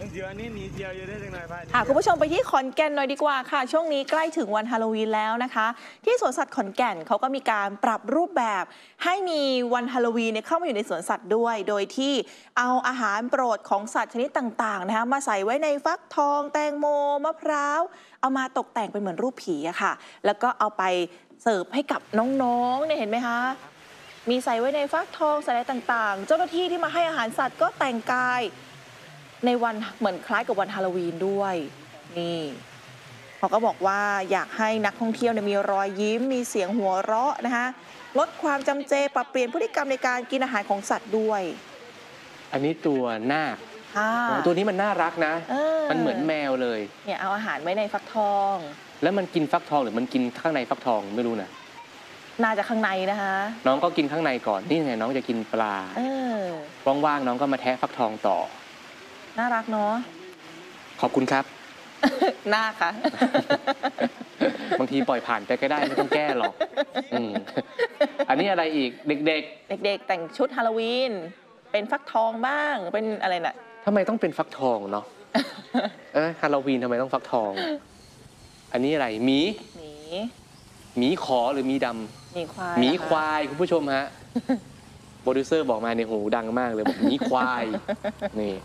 คุณผู้ชมไปที่ขอนแก่นหน่อยดีกว่าค่ะช่วงนี้ใกล้ถึงวันฮาโลวีนแล้วนะคะที่สวนสัตว์ขอนแก่นเขาก็มีการปรับรูปแบบให้มีวันฮาโลวีนเข้ามาอยู่ในสวนสัตว์ด้วยโดยที่เอาอาหารโปรดของสัตว์ชนิดต่างๆนะคะมาใส่ไว้ในฟักทองแตงโมมะพร้าวเอามาตกแต่งเป็นเหมือนรูปผีอะค่ะแล้วก็เอาไปเสิร์ฟให้กับน้องๆเนี่ยเห็นไหมคะมีใส่ไว้ในฟักทองใส่อะไรต่างๆเจ้าหน้าที่ที่มาให้อาหารสัตว์ก็แต่งกายในวันเหมือนคล้ายกับวันฮาโลวีนด้วยนี่เขาก็บอกว่าอยากให้นักท่องเที่ยวมีรอยยิ้มมีเสียงหัวเราะนะคะลดความจำเจปรับเปลี่ยนพฤติกรรมในการกินอาหารของสัตว์ด้วยอันนี้ตัวนาคตัวนี้มันน่ารักนะมันเหมือนแมวเลยเนี่ยเอาอาหารไว้ในฟักทองแล้วมันกินฟักทองหรือมันกินข้างในฟักทองไม่รู้นะน่าจะข้างในนะคะน้องก็กินข้างในก่อนนี่ไงน้องจะกินปลาว่างๆน้องก็มาแทะฟักทองต่อน่ารักเนาะขอบคุณครับน่าค่ะบางทีปล่อยผ่านไปก็ได้ไม่ต้องแก้หรอกอันนี้อะไรอีกเด็กๆแต่งชุดฮาโลวีนเป็นฟักทองบ้างเป็นอะไรน่ะทำไมต้องเป็นฟักทองเนาะฮาโลวีนทำไมต้องฟักทองอันนี้อะไรหมีขอหรือมีดำหมีควายคุณผู้ชมฮะโปรดิวเซอร์บอกมาในหูดังมากเลยบอกหมีควายนี่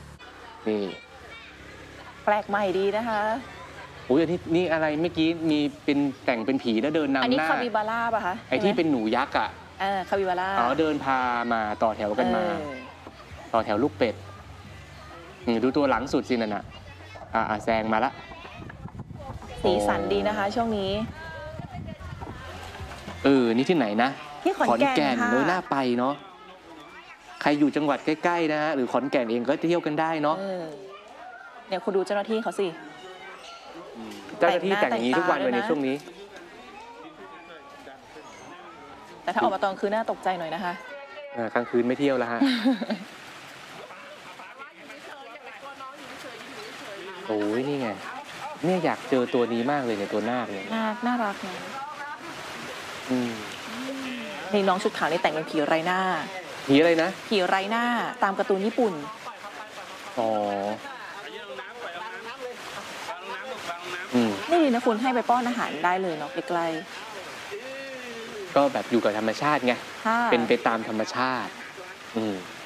แปลกใหม่ดีนะคะอันนี้นี่อะไรเมื่อกี้มีเป็นแต่งเป็นผีแล้วเดินนำหน้าอันนี้คาบิบาร่าป่ะคะไอที่เป็นหนูยักษ์อ่ะคาบิบาร่าเดินพามาต่อแถวกันมาต่อแถวลูกเป็ดดูตัวหลังสุดสินั่นน่ะแซงมาละสีสันดีนะคะช่วงนี้นี่ที่ไหนนะที่ขอนแก่นเลยน่าไปเนาะใครอยู่จังหวัดใกล้ๆนะฮะหรือขอนแก่นเองก็เที่ยวกันได้เนาะเนี่ยคุณดูเจ้าหน้าที่เขาสิเจ้าหน้าที่แต่งอย่างนี้ทุกวันเลยในช่วงนี้แต่ถ้าออกมาตอนคืนน่าตกใจหน่อยนะคะกลางคืนไม่เที่ยวแล้วฮะโอ้ยนี่ไงเนี่ยอยากเจอตัวนี้มากเลยเนี่ยตัวนาคเนี่ยน่ารักนะนี่น้องชุดขาวนี่แต่งเป็นผีไร้หน้าผีอะไรนะผีไร้หน้าตามการ์ตูนญี่ปุ่นนี่ดีนะคุณให้ไปป้อนอาหารได้เลยเนาะใกล้ๆก็แบบอยู่กับธรรมชาติไงเป็นไปตามธรรมชาติ